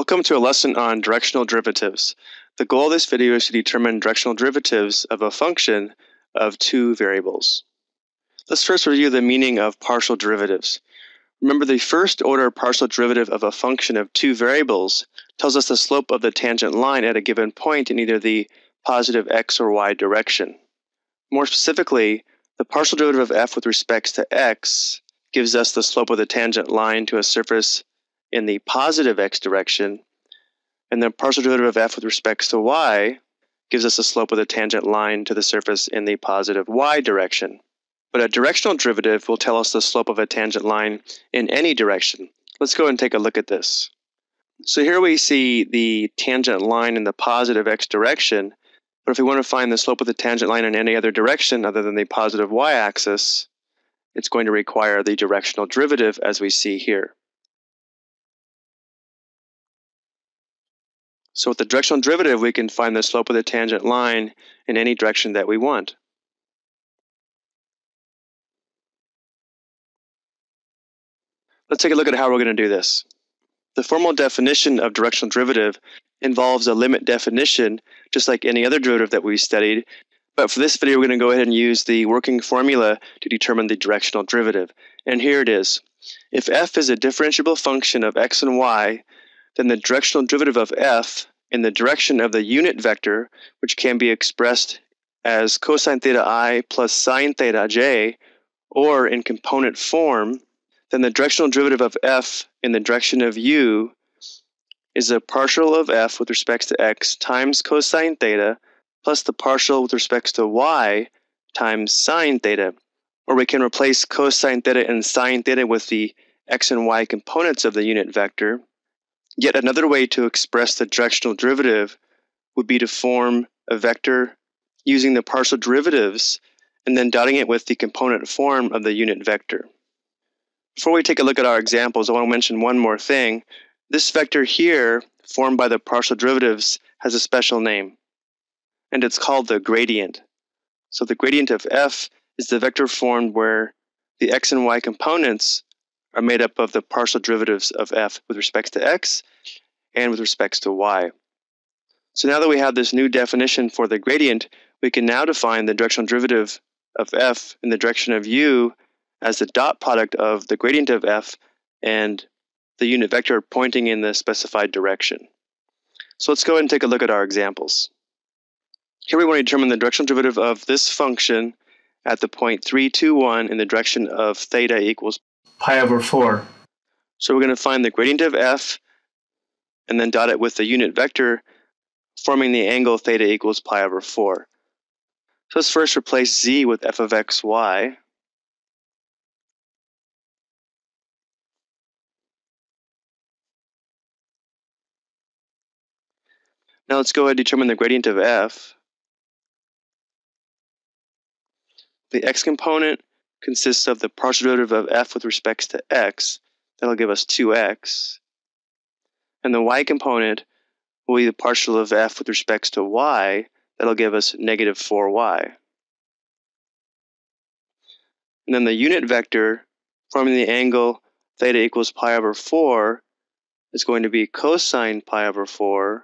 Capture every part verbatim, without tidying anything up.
Welcome to a lesson on directional derivatives. The goal of this video is to determine directional derivatives of a function of two variables. Let's first review the meaning of partial derivatives. Remember, the first order partial derivative of a function of two variables tells us the slope of the tangent line at a given point in either the positive x or y direction. More specifically, the partial derivative of f with respect to x gives us the slope of the tangent line to a surface in the positive x direction, and the partial derivative of f with respect to y gives us the slope of the tangent line to the surface in the positive y direction. But a directional derivative will tell us the slope of a tangent line in any direction. Let's go and take a look at this. So here we see the tangent line in the positive x direction, but if we want to find the slope of the tangent line in any other direction other than the positive y-axis, it's going to require the directional derivative as we see here. So with the directional derivative, we can find the slope of the tangent line in any direction that we want. Let's take a look at how we're going to do this. The formal definition of directional derivative involves a limit definition, just like any other derivative that we studied. But for this video, we're going to go ahead and use the working formula to determine the directional derivative. And here it is. If f is a differentiable function of x and y, then the directional derivative of f in the direction of the unit vector, which can be expressed as cosine theta I plus sine theta j, or in component form, then the directional derivative of f in the direction of u is the partial of f with respect to x times cosine theta plus the partial with respect to y times sine theta. Or we can replace cosine theta and sine theta with the x and y components of the unit vector. Yet another way to express the directional derivative would be to form a vector using the partial derivatives and then dotting it with the component form of the unit vector. Before we take a look at our examples, I want to mention one more thing. This vector here, formed by the partial derivatives, has a special name, and it's called the gradient. So the gradient of f is the vector formed where the x and y components are made up of the partial derivatives of f with respect to x and with respect to y. So now that we have this new definition for the gradient, we can now define the directional derivative of f in the direction of u as the dot product of the gradient of f and the unit vector pointing in the specified direction. So let's go ahead and take a look at our examples. Here we want to determine the directional derivative of this function at the point three, two, one in the direction of theta equals pi over four. So we're going to find the gradient of f and then dot it with the unit vector forming the angle theta equals pi over four. So let's first replace z with f of x, y. Now let's go ahead and determine the gradient of f. The x component consists of the partial derivative of f with respect to x. That'll give us two x. And the y component will be the partial of f with respect to y. That'll give us negative four y. And then the unit vector forming the angle theta equals pi over four is going to be cosine pi over four,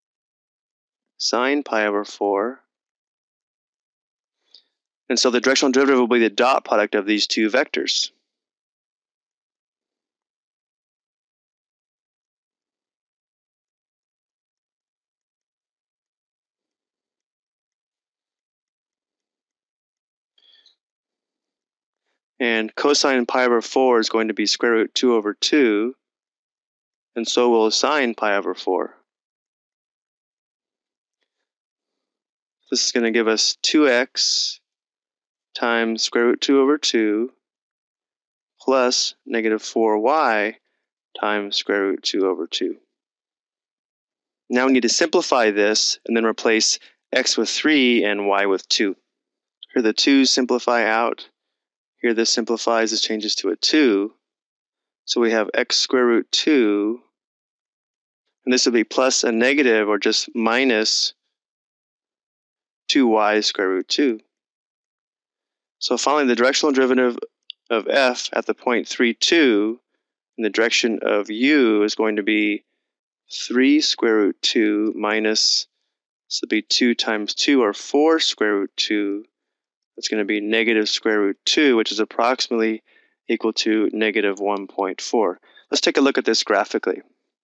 sine pi over four. And so the directional derivative will be the dot product of these two vectors. And cosine pi over four is going to be square root two over two, and so will sine pi over four. This is going to give us two x times square root two over two plus negative four y times square root two over two. Now we need to simplify this and then replace x with three and y with two. Here the twos simplify out. Here this simplifies, this changes to a two. So we have x square root two, and this will be plus a negative or just minus two y square root two. So finally, the directional derivative of f at the point three, two in the direction of u is going to be three square root two minus, this will be two times two, or four square root two. That's going to be negative square root two, which is approximately equal to negative one point four. Let's take a look at this graphically.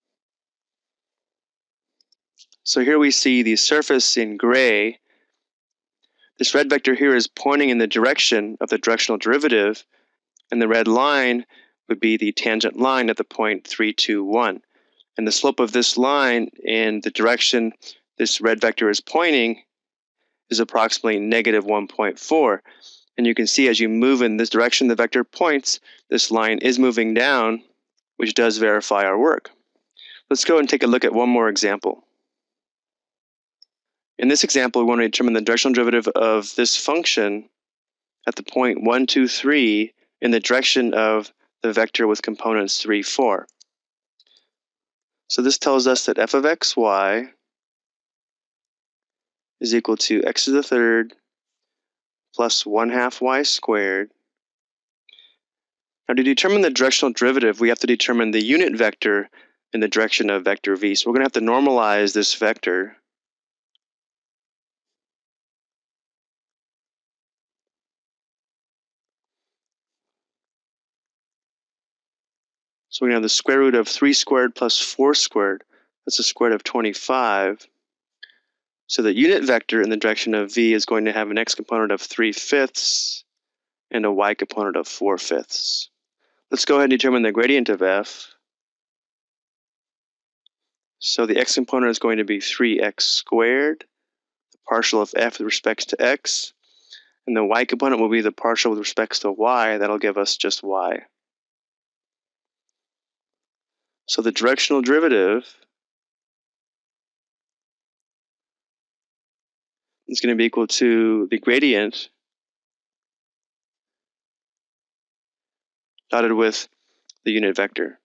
So here we see the surface in gray. This red vector here is pointing in the direction of the directional derivative, and the red line would be the tangent line at the point three, two, one. And the slope of this line in the direction this red vector is pointing is approximately negative one point four. And you can see as you move in this direction the vector points, this line is moving down, which does verify our work. Let's go and take a look at one more example. In this example, we want to determine the directional derivative of this function at the point one, two, three in the direction of the vector with components three, four. So this tells us that f of xy is equal to x to the third plus one half y squared. Now to determine the directional derivative, we have to determine the unit vector in the direction of vector v. So we're going to have to normalize this vector. So we're going to have the square root of three squared plus four squared. That's the square root of twenty-five. So the unit vector in the direction of v is going to have an x component of three fifths and a y component of four fifths. Let's go ahead and determine the gradient of f. So the x component is going to be three x squared, the partial of f with respect to x, and the y component will be the partial with respect to y. That'll give us just y. So the directional derivative is going to be equal to the gradient dotted with the unit vector.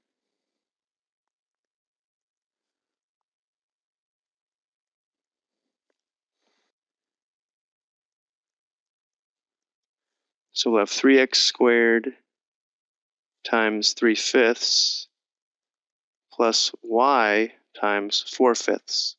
So we'll have three x squared times three fifths plus y times four fifths.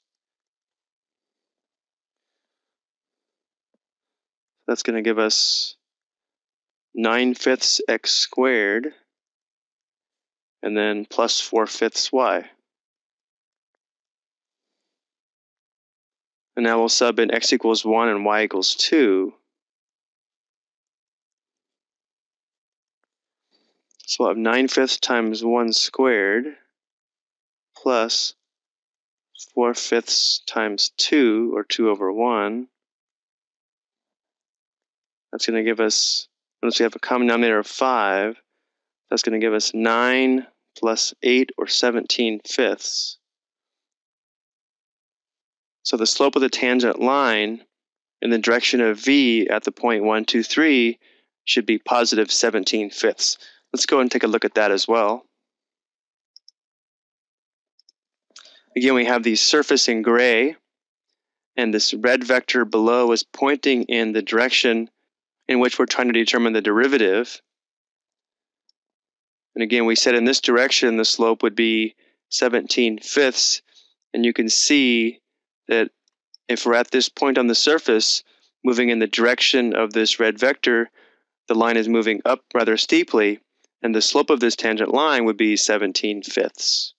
That's going to give us nine fifths x squared and then plus four fifths y. And now we'll sub in x equals one and y equals two. So we'll have nine fifths times one squared plus four fifths times two, or two over one. That's going to give us, once we have a common denominator of five, that's going to give us nine plus eight, or seventeen fifths. So the slope of the tangent line in the direction of v at the point one, two, three should be positive seventeen fifths. Let's go and take a look at that as well. Again, we have the surface in gray, and this red vector below is pointing in the direction in which we're trying to determine the derivative. And again, we said in this direction the slope would be seventeen fifths, and you can see that if we're at this point on the surface, moving in the direction of this red vector, the line is moving up rather steeply, and the slope of this tangent line would be seventeen fifths.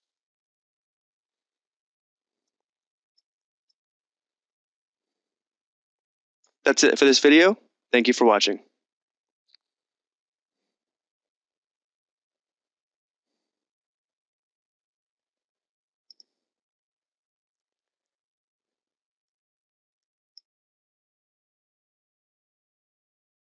That's it for this video. Thank you for watching.